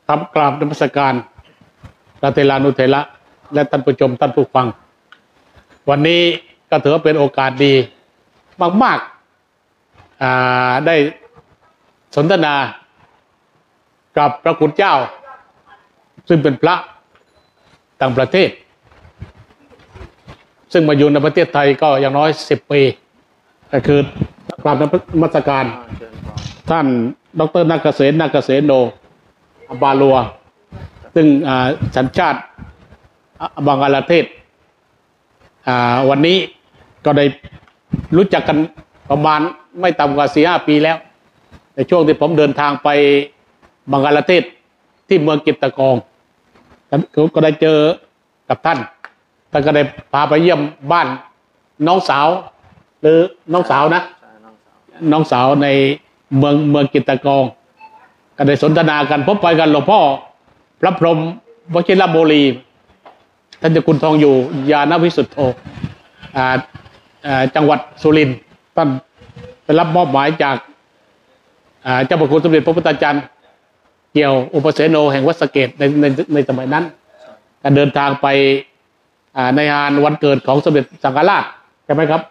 ครับกราบนมัสการพระเทรานุเถระและท่านผู้ชมท่านผู้ฟังวันนี้ก็ถือว่าเป็นโอกาสดีมากๆได้สนทนากับพระคุณเจ้าซึ่งเป็นพระต่างประเทศซึ่งมาอยู่ในประเทศไทยก็อย่างน้อย10 ปีก็คือกราบนมัสการท่านดร.นาคเษโนบาลัวซึ่งสัญชาติบังกลาเทศวันนี้ก็ได้รู้จักกันประมาณไม่ต่ำกว่า 4-5 ปีแล้วในช่วงที่ผมเดินทางไปบังกลาเทศที่เมืองกิตตกองก็ได้เจอกับท่านก็ได้พาไปเยี่ยมบ้านน้องสาวหรือน้องสาวนะน้องสาวในเมืองกิตตกองก็ได้สนทนากันพบไปกันหลวงพ่อพระพรหมวชิรโมลีท่านเจ้าคุณทองอยู่ญาณวิสุทโธจังหวัดสุรินทร์ท่านได้รับมอบหมายจากเจ้าพระคุณสมเด็จพระพุทธจารย์เกี่ยวอุปเสโนแห่งวัดสะเกษในสมัยนั้นการเดินทางไปในงานวันเกิดของสมเด็จสังฆราชใช่ไหมครับ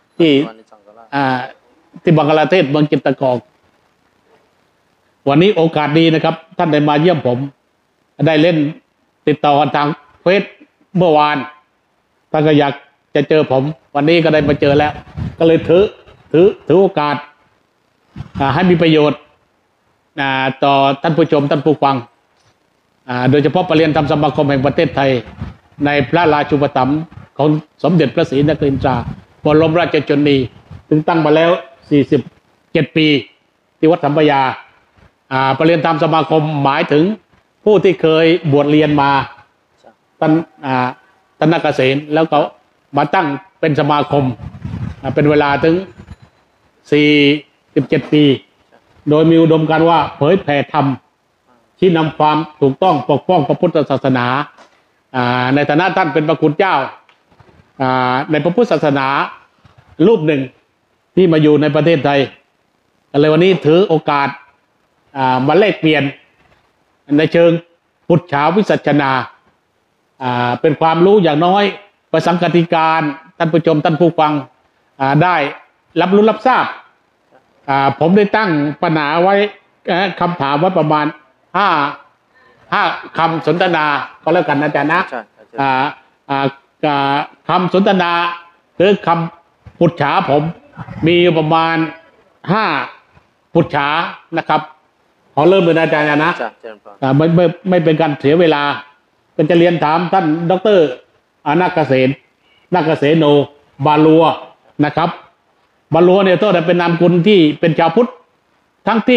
ที่บังกลาเทศเมืองกิตตกองวันนี้โอกาสดีนะครับท่านได้มาเยี่ยมผมได้เล่นติดต่อกันทางเฟซเมื่อวานท่านก็อยากจะเจอผมวันนี้ก็ได้มาเจอแล้วก็เลยถือโอกาสให้มีประโยชน์ต่อท่านผู้ชมท่านผู้ฟังโดยเฉพาะประเรียนธรรมสมาคมแห่งประเทศไทยในพระราชูปถัมภ์ของสมเด็จพระศรีนครินทราบรมราชชนนีถึงตั้งมาแล้ว47 ปีที่วัดสัมปยาประเรียนธรรมสมาคมหมายถึงผู้ที่เคยบวชเรียนมาท่านนาคเษนแล้วก็มาตั้งเป็นสมาคมเป็นเวลาถึง47 ปีโดยมีอุดมการณ์ว่าเผยแผ่ธรรมที่นำความถูกต้องปกป้องพระพุทธศาสนาในฐานะท่านเป็นพระคุณเจ้าในพระพุทธศาสนารูปหนึ่งที่มาอยู่ในประเทศไทยเลยวันนี้ถือโอกาสมาแลกเปลี่ยนในเชิงปุจฉาวิสัชนาเป็นความรู้อย่างน้อยประสังคติการท่านผู้ชมท่านผู้ฟังได้รับรู้รับทราบผมได้ตั้งปัญหาไว้คำถามไว้ประมาณ5คำสนทนาก็แล้วกันนะอาจารย์นะคำสนทนาหรือคำปุจฉาผมมีประมาณ5ปุจฉานะครับขอเริ่มเลยนะอาจารย์นะไม่เป็นการเสียเวลาก็จะเรียนถามท่านดร.นาคเษโนบาลัวนะครับบาลัวเนี่ยต้องเป็นนามกุลที่เป็นชาวพุทธทั้งที่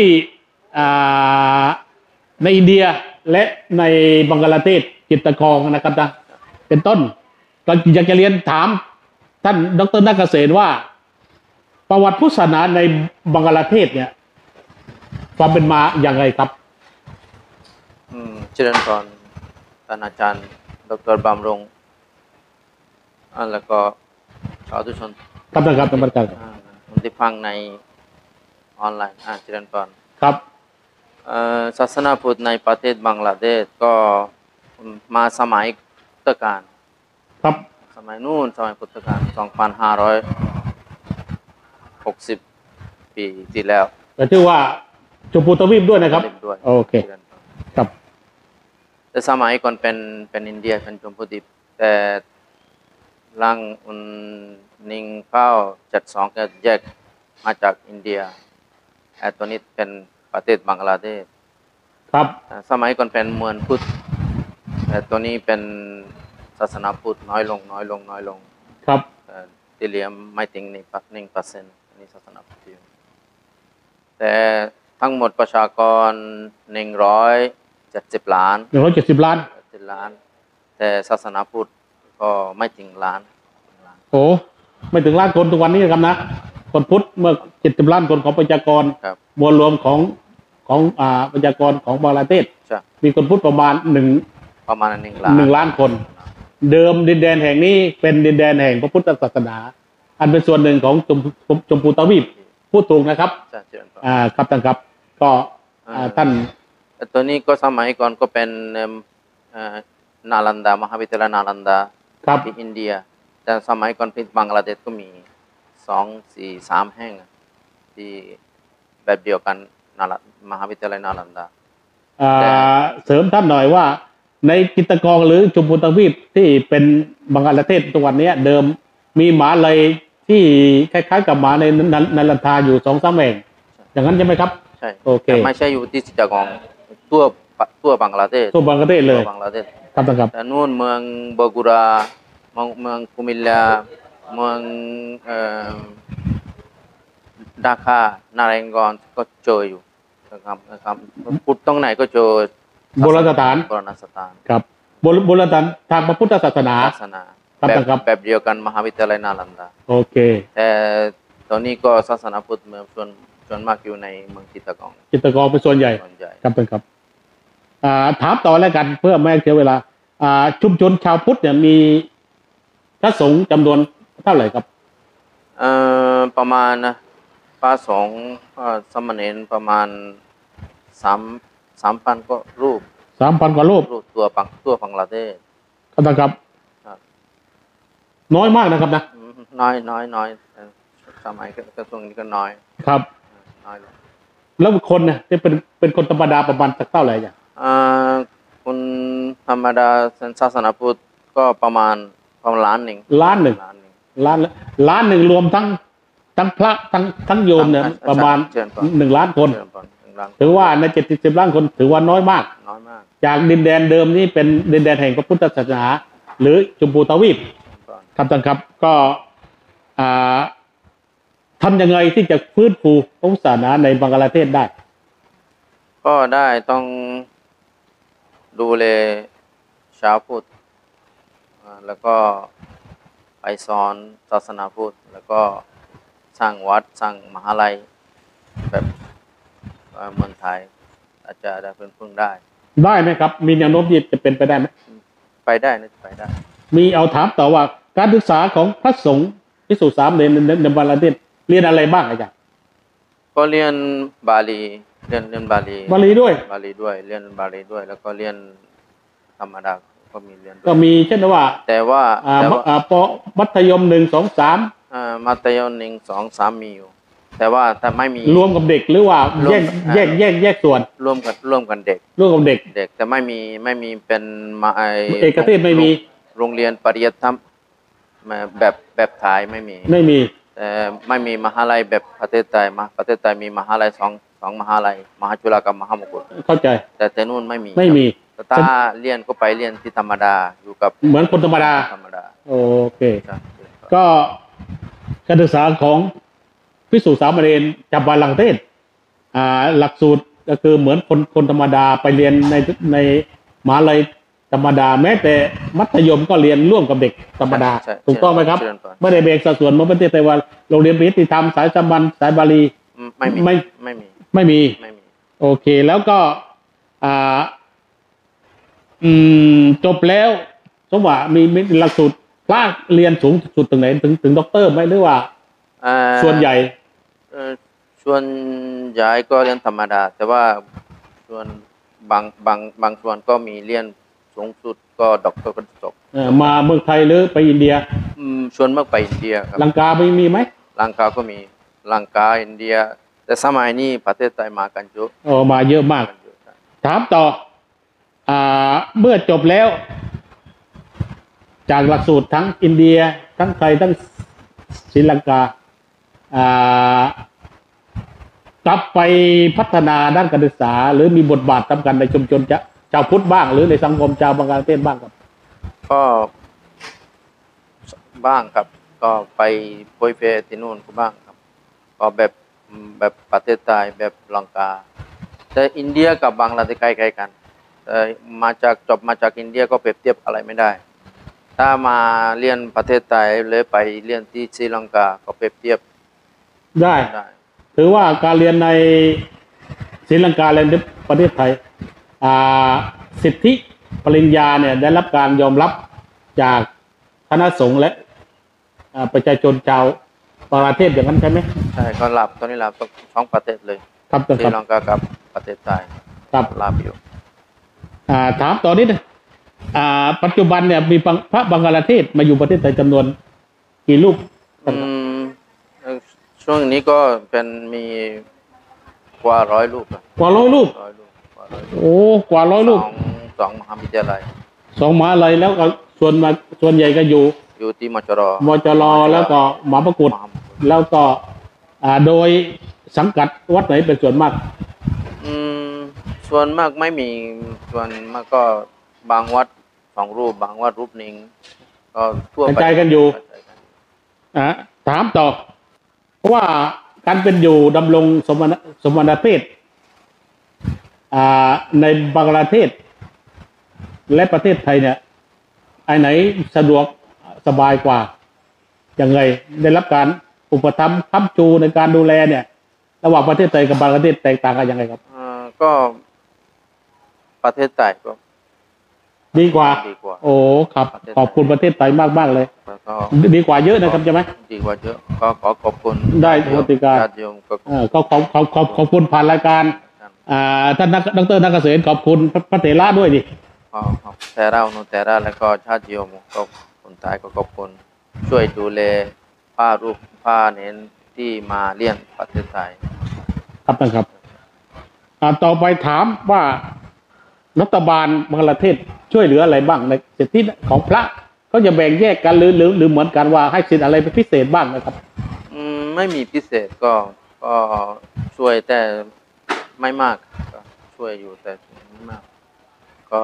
ในอินเดียและในบังกลาเทศกิตตกองนะครับนะเป็นต้นก็อยากจะเรียนถามท่านดร.นาคเษนว่าประวัติพุทธศาสนาในบังกลาเทศเนี่ยความเป็นมาอย่างไรครับเจริญพรท่านอาจารย์ดร.บำรงแล้วก็สาธุชนครับท่านประธานที่ฟังในออนไลน์เจริญพรครับศาสนาพุทธในประเทศบังกลาเทศก็มาสมัยพุทธกาลครับสมัยนู้นสมัยพุทธกาล2,560 ปีที่แล้วแต่ชื่อว่าชมพูทวีปด้วยนะครับโอเคครับแต่สมัยก่อนเป็นอินเดียเป็นชมพูทวีปแต่หลัง1972ก็แยกมาจากอินเดียตัวนี้เป็นประเทศบังกลาเทศครับสมัยก่อนเป็นเมืองพุทธแต่ตัวนี้เป็นศาสนาพุทธน้อยลงครับที่เหลือไม่ถึง1%นี่ศาสนาพุทธแต่ทั้งหมดประชากร170 ล้านแต่ศาสนาพุทธก็ไม่ถึงล้านโอ้ไม่ถึงล้านคนทุกวันนี้ครับนะคนพุทธเมื่อ70 ล้านคนของประชากรมวลรวมของประชากรของบังกลาเทศมีคนพุทธประมาณ1 ล้านคนเดิมดินแดนแห่งนี้เป็นดินแดนแห่งพระพุทธศาสนาอันเป็นส่วนหนึ่งของชมพูทวีปพูดถูกนะครับครับท่านครับก็ท่านตัวนี้ก็สมัยก่อนก็เป็นนาลันดามหาวิทยาลัยนาลันดาครับที่อินเดีย แต่สมัยก่อนที่บังกลาเทศก็มี3 แห่งที่แบบเดียวกันมหาวิทยาลัยนาลันดา แต่เสริมท่านหน่อยว่า ในจิตรกรหรือชมพูทวีปที่เป็นบังกลาเทศตัวันนี้เดิมมีหมาเลยที่คล้ายๆกับหมาในลันทาอยู่2-3 แห่งอย่างนั้นใช่ไหมครับใช่โอเคแต่ไม่ใช่อยู่ที่จิตรกรทั่วบังกลาเทศทั่วบังกลาเทศเลยทั่วบังกลาเทศครับท่านครับแต่นู่นเมืองบากูราเมืองกุมิลลาเมืองดาคานาเรงกอนก็เจออยู่นะครับพุทธตรงไหนก็เจอโบราณสถานโบราณสถานครับโบราณสถานทางพระพุทธศาสนาศาสนาครับครับแบบเดียวกันมหาวิทยาลัยนาลันดาโอเคแต่ตอนนี้ก็ศาสนาพุทธส่วนมากอยู่ในเมืองจิตรกรจิตรกรเป็นส่วนใหญ่ส่วนใหญ่ครับท่านครับถามต่อแล้วกันเพื่อไม่ให้เสียเวลาชุมชนชาวพุทธเนี่ยมีพระสงฆ์จำนวนเท่าไหร่ครับประมาณพระสงฆ์สามเณรประมาณ3,000ก็รูป 3,000 กว่ารูปทั่วบังกลาเทศครับท่านครับครับน้อยมากนะครับนะน้อยสมัยกระทรวงนี้ก็น้อยครับน้อยลงแล้วคนเนี่ยที่เป็นคนธรรมดาประมาณสักเท่าไหร่จ้ะคนธรรมดาศาสนาพุทธก็ประมาณล้านหนึ่งล้านหนึ่งล้านหนึ่งรวมทั้งพระทั้งโยมเนี่ยประมาณเชิญก่อน 1 ล้านคนเชิญก่อน1 ล้านถือว่าใน70 ล้านคนถือว่าน้อยมากน้อยมากจากดินแดนเดิมนี่เป็นดินแดนแห่งพระพุทธศาสนา หรือชมพูทวีปก่อนครับท่านครับก็ทำยังไงที่จะฟื้นฟูพระพุทธศาสนาในบังกลาเทศได้ก็ได้ต้องดูแลชาวพุทธแล้วก็ไปสอนศาสนาพุทธแล้วก็สร้างวัดสร้างมหาลัยแบบเมืองไทยอาจจะได้พึ่งได้ได้ไหมครับ มีแนวโน้มที่จะเป็นไปได้ไหมไปได้นะไปได้มีเอาถามต่อว่าการศึกษาของพระสงฆ์ภิกษุสามเณรในบังกลาเทศเรียนอะไรบ้างอาจารย์ก็เรียนบาลีเรียนบาลีบาลีด้วยบาลีด้วยเรียนบาลีด้วย แล้วก็เรียนธรรมดาก็มีเรียนด้ก็วยมีเช่นว่าแต่ว่าปมัธยม1 2 3 มัธยม1 2 3มีอยู่ แต่ว่าแต่ไม่มีรวมกับเด็กหรือว่ารวมแยกส่วนร่วมกันเด็กรวมกับเด็กแต่ไม่มีเป็นเอกเทศไม่มีโรงเรียนปริยัติธรรมแบบไทยไม่มีไม่มีแต่ไม่มีมหาลัยแบบประเทศไทยประเทศไทยมีมหาลัยสองมหาลัยมหาจุฬากับมหามกุฏเข้าใจแต่นู่นไม่มีไม่มีครับถ้าเรียนก็ไปเรียนที่ธรรมดาอยู่กับเหมือนคนธรรมดาธรรมดาโอเคใช่ก็การศึกษาของภิกษุสามเณรจากบังกลาเทศหลักสูตรก็คือเหมือนคนธรรมดาไปเรียนในมหาลัยธรรมดา แม้แต่มัธยมก็เรียนร่วมกับเด็กธรรมดาใช่ถูกต้องไหมครับเชิญก่อนไม่ได้แบ่งสัดส่วนเหมือนประเทศไต้หวันโรงเรียนปริยัติธรรมสายสัมบันสายบาลีไม่มีไม่มี โอเค แล้วก็จบแล้วสมว่ามีหลักสูตรพระเรียนสูงสุดถึงไหนถึงด็อกเตอร์ไหมหรือว่า ส่วนใหญ่ส่วนใหญ่ก็เรียนธรรมดา แต่ว่าส่วนบางส่วนก็มีเรียนสูงสุดก็ด็อกเตอร์ก็จบมาเมืองไทยหรือไปอินเดียส่วนมากไปอินเดียครับลังกาไม่มีไหมลังกาก็มีลังกาอินเดีย แต่สมัยนี้ประเทศไทยมากันเยอะมาเยอะมาก ถามต่อเมื่อจบแล้ว จากหลักสูตรทั้งอินเดียทั้งไทยทั้งศรีลังกากลับไปพัฒนาด้านการศึกษา หรือมีบทบาทสำคัญในชุมชนชาวพุทธบ้าง หรือในสังคมชาวบังกลาเทศบ้างครับก็บ้างครับ ก็ไปเผยแพร่ที่นู่นก็บ้างครับ ก็แบบประเทศไทยแบบลังกา แต่อินเดียกับบังกลาเทศใกล้ๆกันแต่จบมาจากอินเดียก็เปรียบเทียบอะไรไม่ได้ ถ้ามาเรียนประเทศไทยหรือไปเรียนที่ศรีลังกาก็เปรียบเทียบได้ได้ถือว่าการเรียนในศรีลังกาและประเทศไทยสิทธิปริญญาเนี่ยได้รับการยอมรับจากคณะสงฆ์และประชาชนชาวประเทศอย่างนั้นใช่ไหมใช่ก็หลับตอนนี้หลับต้อง2 ประเทศเลยครับศรีลังกากับประเทศไทยครับรับอยู่ถามต่อนิดนึงปัจจุบันเนี่ยมีพระบังกลาเทศมาอยู่ประเทศไทยจำนวนกี่รูปอืมช่วงนี้ก็เป็นมีกว่า100 รูปอะกว่าร้อยรูปกว่าร้อยรูปโอ้กว่าร้อยรูปสองมหาวิทยาลัย 2 มหาลัยแล้วก็ส่วนใหญ่ก็อยู่ที่มจรมจรแล้วก็มหาประกุฎมหาแล้วก็โดยสังกัดวัดไหนเป็นส่วนมากอืมส่วนมากไม่มีส่วนมากก็บางวัด2 รูปบางวัดรูปหนึ่งก็ทั่วกระไปจายกันอยู่กระจายกันถามต่อเพราะว่าการเป็นอยู่ดำรงสมณเพศในบังกลาเทศและประเทศไทยเนี่ยไอ้ไหนสะดวกสบายกว่ายังไงได้รับการอุปถัมภ์ค้ำชูในการดูแลเนี่ย ระหว่างประเทศไทยกับบังกลาเทศแตกต่างกันยังไงครับก็ประเทศไทยก็ดีกว่าดีกว่าโอ้ครับประเทศไทยขอบคุณประเทศไทยมากๆเลยแล้วก็ดีกว่าเยอะนะครับใช่ไหมดีกว่าเยอะก็ขอขอบคุณได้โชติการญาติโยมก็ก็ขอบคุณผ่านรายการท่านดร.นักเกษตรขอบคุณพระเถระด้วยดิขอบแต่เราโนแต่เราแล้วก็ชาติโยมก็คนไทยก็ขอบคุณช่วยดูแลผ้าเน้นที่มาเลี้ยงประเทศไทยครับท่านครับต่อไปถามว่ารัฐบาลบังกลาเทศช่วยเหลืออะไรบ้างในสิทธิของพระเขาจะแบ่งแยกกันหรือเหมือนกันว่าให้สิทธิอะไรเป็นพิเศษบ้างนะครับไม่มีพิเศษก็ช่วยแต่ไม่มากก็ช่วยอยู่แต่ไม่มากก็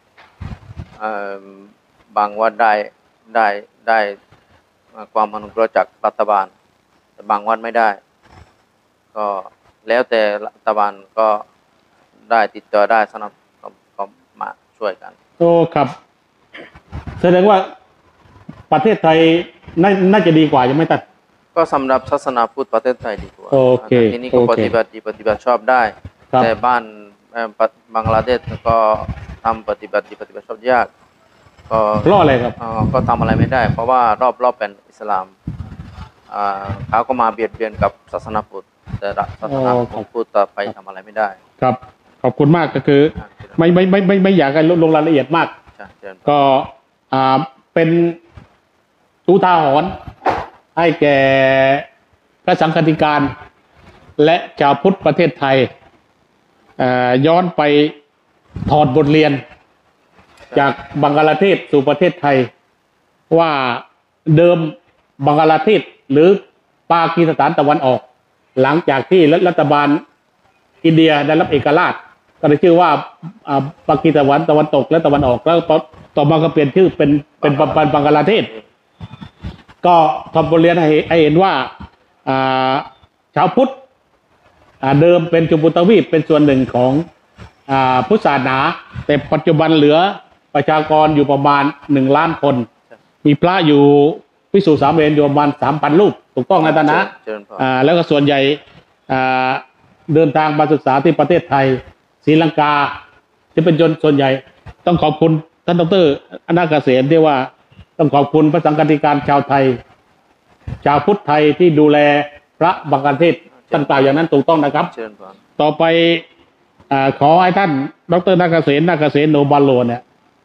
บางวัดได้ความอนุเคราะห์จากรัฐบาลแต่บางวัดไม่ได้ ก็แล้วแต่รัฐบาลก็ได้ติดต่อได้สนับก็มาช่วยกันโอ้ครับแสดงว่าประเทศไทยน่าจะดีกว่าใช่ไหมท่านก็สำหรับศาสนาพุทธประเทศไทยดีกว่าโอเคที่นี่ก็โอเคปฏิบัติชอบได้ครับแต่บ้านบังกลาเทศก็ทำปฏิบัติชอบยากก็เพราะอะไรครับก็ทำอะไรไม่ได้ เพราะว่ารอบเป็นอิสลามเขาก็มาเบียดเบียนกับศาสนาพุทธแต่ศาสนาพุทธไปทำอะไรไม่ได้ครับ ขอบคุณมากก็คือ ไม่อยากให้ลงรายละเอียดมากใช่เชิญก็เป็นอุทาหรณ์ให้แก่พระสังฆติการ และชาวพุทธประเทศไทยย้อนไปถอดบทเรียน จากบังกลาเทศสู่ประเทศไทย ว่าเดิมบังกลาเทศหรือปากีสถานตะวันออก หลังจากที่รัฐบาลอินเดียได้รับเอกราช ก็ได้ชื่อว่าปากีสถานตะวันตกและตะวันออกแล้วต่อมาก็เปลี่ยนชื่อเป็นบังกลาเทศ ก็ทำบทเรียนให้เห็นว่าชาวพุทธเดิมเป็นชมพูทวีปเป็นส่วนหนึ่งของพุทธศาสนาแต่ปัจจุบันเหลือประชากรอยู่ประมาณ1 ล้านคน มีพระอยู่ภิกษุสามเณรอยู่ประมาณ 3,000 รูปถูกต้องนะท่านนะเชิญพรแล้วก็ส่วนใหญ่เดินทางมาศึกษาที่ประเทศไทยศรีลังกาที่เป็นส่วนใหญ่ต้องขอบคุณท่านดร.อนาคเกษมที่ว่าต้องขอบคุณพระสังฆติการชาวไทย ชาวพุทธไทยที่ดูแลพระบังกลาเทศท่านกล่าวอย่างนั้นถูกต้องนะครับเชิญพรต่อไปขอให้ท่านดร.นาคเกษมโนบาโลเนี่ย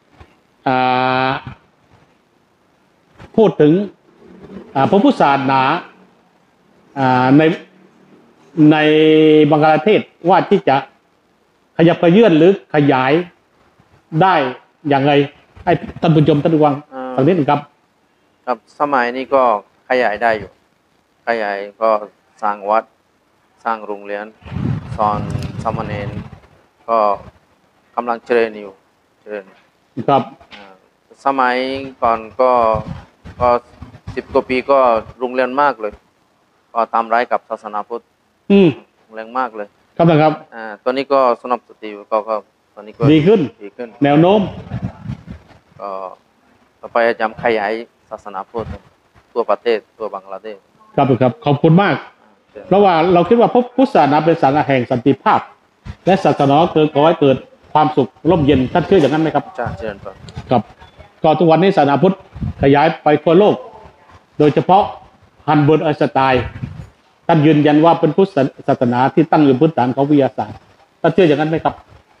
พูดถึงพระพุทธศาสนาในบังกลาเทศว่าที่จะขยับขยื่นหรือขยายได้อย่างไรให้ท่านผู้ชมท่านผู้ฟังสักนิดหนึ่งครับครับสมัยนี้ก็ขยายได้อยู่ ขยายก็สร้างวัดสร้างโรงเรียนสอนสามเณรก็กำลังเจริญอยู่เจริญครับสมัยก่อนก็10 กว่าปีก็รุนแรงมากเลย ก็ทำร้ายกับศาสนาพุทธรุนแรงมากเลยครับนะครับตอนนี้ก็สนับสนุนก็ตอนนี้ก็ดีขึ้น แนวโน้มก็ต่อไปจะขยายศาสนาพุทธทั่วประเทศทั่วบังกลาเทศครับครับขอบคุณมาก เพราะว่าเราคิดว่าพุทธศาสนาเป็นศาสนาแห่งสันติภาพ และศาสนาขอให้เกิดความสุขร่มเย็นท่านเชื่ออย่างนั้นไหมครับจ้าเชิญครับครับก็ทุกวันนี้ศาสนาพุทธขยายไปทั่วโลก โดยเฉพาะฮันเบิร์ตไอน์สไตน์ท่านยืนยันว่าเป็นพุทธศาสนาที่ตั้งอยู่พื้นฐานของวิทยาศาสตร์ท่านเชื่ออย่างนั้นไหมครับ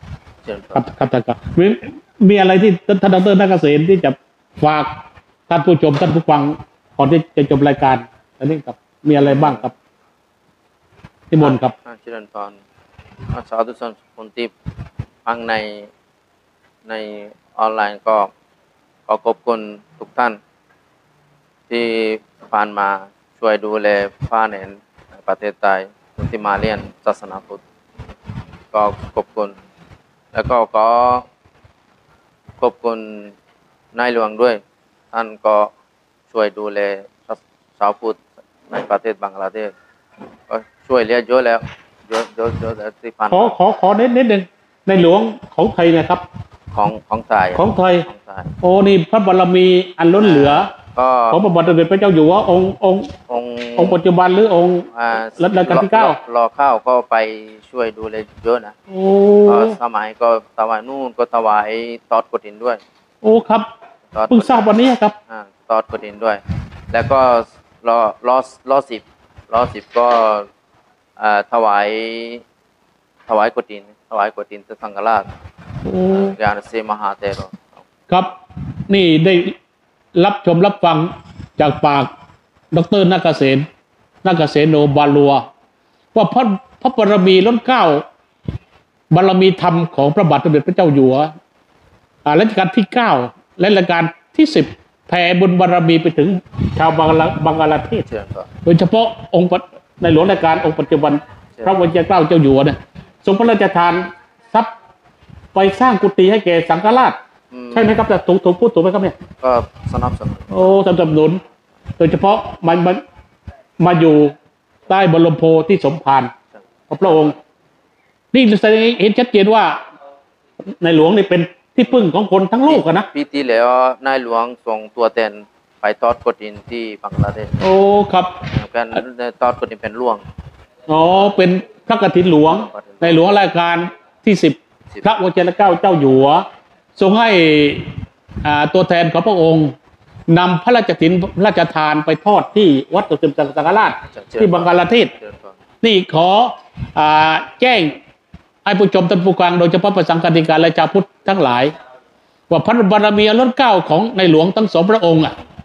เชิญครับครับท่านครับมีอะไรที่ท่านดรนักเกษตรที่จะฝากท่านผู้ชมท่านผู้ฟังก่อนที่จะจบรายการอันนี้ครับมีอะไรบ้างครับนิมนต์ครับเจริญพรสาธุชนคนที่ฟังในออนไลน์ก็ขอขอบคุณทุกท่าน ที่ผ่านมาช่วยดูแลผ้าเนนในประเทศไทยคนที่มาเรียนศาสนาพุทธก็ขอบคุณ แล้วก็ขอขอบคุณนายหลวงด้วย ท่านก็ช่วยดูแลชาวพุทธในประเทศบังกลาเทศก็ช่วยเหลือเยอะแล้วเยอะแล้วที่ผ่านขอนิดหนึ่งในหลวงของไทยนะครับของไทยของไทยของไทยโอ้นี่พระบารมีอันล้นเหลือก็ของพระบาทสมเด็จพระเจ้าอยู่หัวองค์องค์ปัจจุบันหรือองค์ รัชกาลที่เก้ารอข้าวก็ไปช่วยดูแลเยอะนะโอ้สมัยก็ถวายนู่นก็ถวายตอดกฐินด้วยโอ้ครับตอดเพิ่งทราบวันนี้ครับตอดกฐินด้วย แล้วก็รอสิบก็ถวายกฐินที่สังฆราชโอ้ยานเสมหาเตโรครับนี่ได้รับชมรับฟังจากปากดรนักเกษตรโนบาลัว ว่าพระบารมีล้นเกล้าบารมีธรรมของพระบาทสมเด็จพระเจ้าอยู่หัวรัชกาลที่9และรัชกาลที่10แผ่บุญบารมีไปถึงชาวบังกลาเทศเชิญก่อนโดยเฉพาะองค์ในหลวงรัชกาลองค์ปัจจุบันใช่พระวชิรเกล้าเจ้าอยู่หัวเนี่ยทรงพระราชทานทรัพย์ไปสร้างกุฏิให้แก่สังฆราช ใช่ไหมครับแต่ถูกพูดถูกไหมครับเนี่ยก็สนับสนุนโอ้สนับสนุนโดยเฉพาะมันมาอยู่ใต้บรมโพธิที่สมภารของพระองค์ นี่แสดงให้เห็นชัดเจนว่าในหลวงนี่เป็นที่พึ่งของคนทั้งโลกอะนะปีที่แล้วนายหลวงส่งตัวแทนไปทอดกฐินที่บังกลาเทศโอ้ครับกันทอดกฐินเป็นหลวงอ๋อเป็นพระกฐินหลวง ในหลวงรัชกาลที่10พระวชิรเกล้าเจ้าอยู่หัวทรงให้ตัวแทนของพระองค์นำพระราชราชทานไปทอดที่วัดตุสิมสังฆราชที่บังกลาเทศ นี่ขอแจ้งให้ผู้ชมท่านผู้ฟังโดยเฉพาะประสังฆติการและชาวพุทธทั้งหลาย ว่าพระบารมีล้นเกล้าของในหลวงทั้งสองพระองค์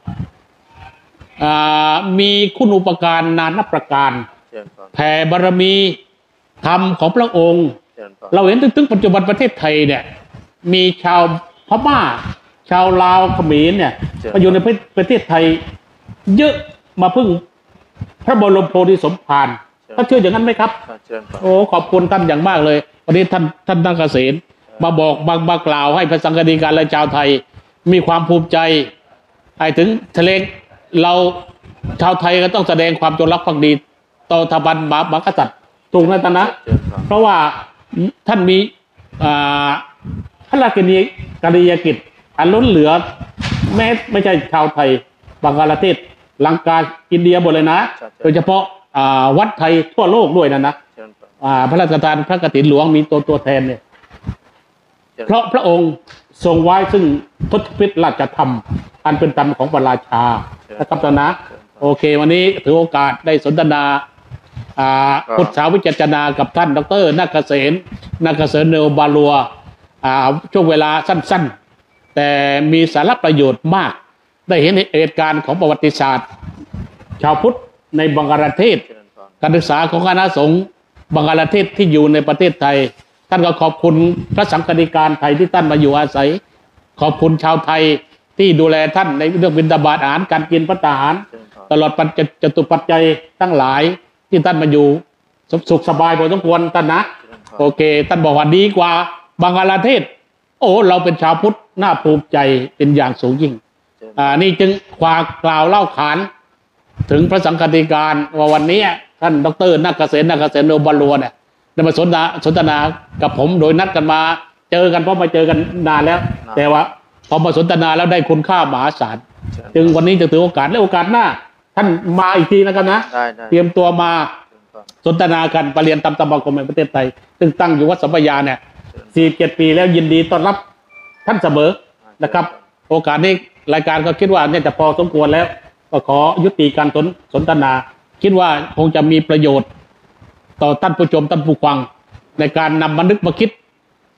มีคุณูปการนานับประการแผ่บารมีธรรมของพระองค์ เราเห็นถึงปัจจุบันประเทศไทยเนี่ยมีชาวพม่า ชาวลาวเขมรเนี่ยมาอยู่ในประเทศไทยเยอะมาพึ่งพระบรมโพธิสมภารถ้าเชื่ออย่างนั้นไหมครับโอ้ขอบคุณท่านอย่างมากเลยวันนี้ท่านนักเกษตรมาบอกมากล่าวให้พระสังฆติการและชาวไทยมีความภูมิใจให้ถึงทะเลเราชาวไทยก็ต้องแสดงความจงรักภักดีต่อสถาบันมหากษัตริย์ถูกนะท่านนะเพราะว่าท่านมีพระราชกรณียกิจอันล้นเหลือแม้ไม่ใช่ชาวไทยบังกลาเทศลังกาอินเดียหมดเลยนะโดยเฉพาะวัดไทยทั่วโลกด้วยนะพระราชทานพระกฐินหลวงมีตัวแทนเนี่ยเพราะพระองค์ทรงไว้ซึ่งทศพิธราชธรรมอันเป็นธรรมของพระราชานะครับท่านนะโอเควันนี้ถือโอกาสได้สนทนาพุทธาวิจารณากับท่านดรนักเกษตรเนบาลัวช่วงเวลาสั้นๆแต่มีสาระประโยชน์มากได้เห็นเหตุการณ์ของประวัติศาสตร์ชาวพุทธในบังกลาเทศการศึกษาของคณะสงฆ์บังกลาเทศที่อยู่ในประเทศไทยท่านก็ขอบคุณพระสังฆติการไทยที่ท่านมาอยู่อาศัยขอบคุณชาวไทยที่ดูแลท่านในเรื่องบิณฑบาตอาหารการกินภัตตาหารตลอดจตุปัจจัยทั้งหลายที่ท่านมาอยู่สุขสบายพอสมควรท่านนะโอเคท่านบอกว่าดีกว่าบังกลาเทศโอ้เราเป็นชาวพุทธน่าภูมิใจเป็นอย่างสูงยิ่งนี่จึงฝากกล่าวเล่าขานถึงพระสังฆติการว่าวันนี้ท่านดรนักเกษตรโนบาลัวเนี่ยได้มาสนทนากับผมโดยนัดกันมาเจอกันเพราะมาเจอกันนานแล้วแต่ว่าพอมาสนทนาแล้วได้คุณค่ามหาศาลจึงวันนี้จะถือโอกาสและโอกาสหน้าท่านมาอีกทีนะครับนะเตรียมตัวมาสนทนากันประเรียนตามสมาคมแห่งประเทศไทยซึ่งตั้งอยู่วัดสัมปยาเนี่ย47 ปีแล้วยินดีต้อนรับท่านเสมอนะครับ โอกาสนี้รายการก็คิดว่าเนี่ยจะพอสมควรแล้วก็ขอยุติการสนทนาคิดว่าคงจะมีประโยชน์ต่อท่านผู้ชมท่านผู้ฟังในการนำมานึกมาคิดเป็น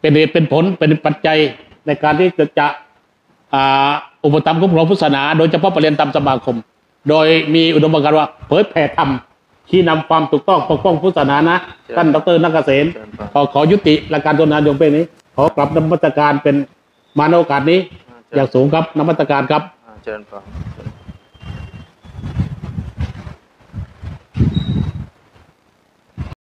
เป็นเหตุเป็นผลเป็นปัจจัยในการที่จะอุปถัมภ์คุ้มครองพุทธศาสนาโดยเฉพาะประเรียนธรรมสมาคม โดยมีอุดมการณ์ว่าเผยแผ่ธรรมชี้นำความถูกต้องปกป้องพุทธศาสนานะท่านดรนักเกษมขอยุติรายการตัวนานยงเพลงนี้ขอกลับนมัสการเป็นมาในโอกาสนี้อย่างสูงครับนมัสการครับเจริญพร